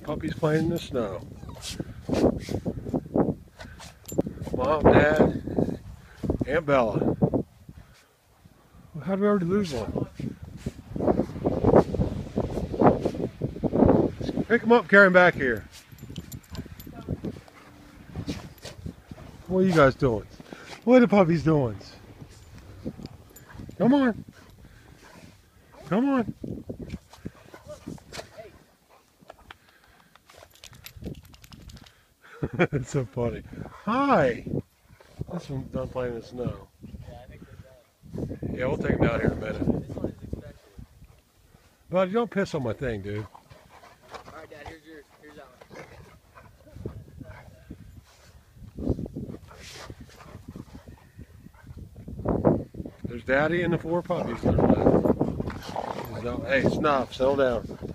Puppies playing in the snow. Mom, Dad, Aunt Bella. How did we already lose one? Pick him up, carry him back here. What are you guys doing? What are the puppies doing? Come on. Come on. It's so funny. Hi. This one's done playing in the snow. Yeah, we'll take him down here in a minute. Buddy, don't piss on my thing, dude. Alright, Dad, here's yours. Here's that one. There's Daddy and the 4 puppies that are left. Hey, Snuff, settle down.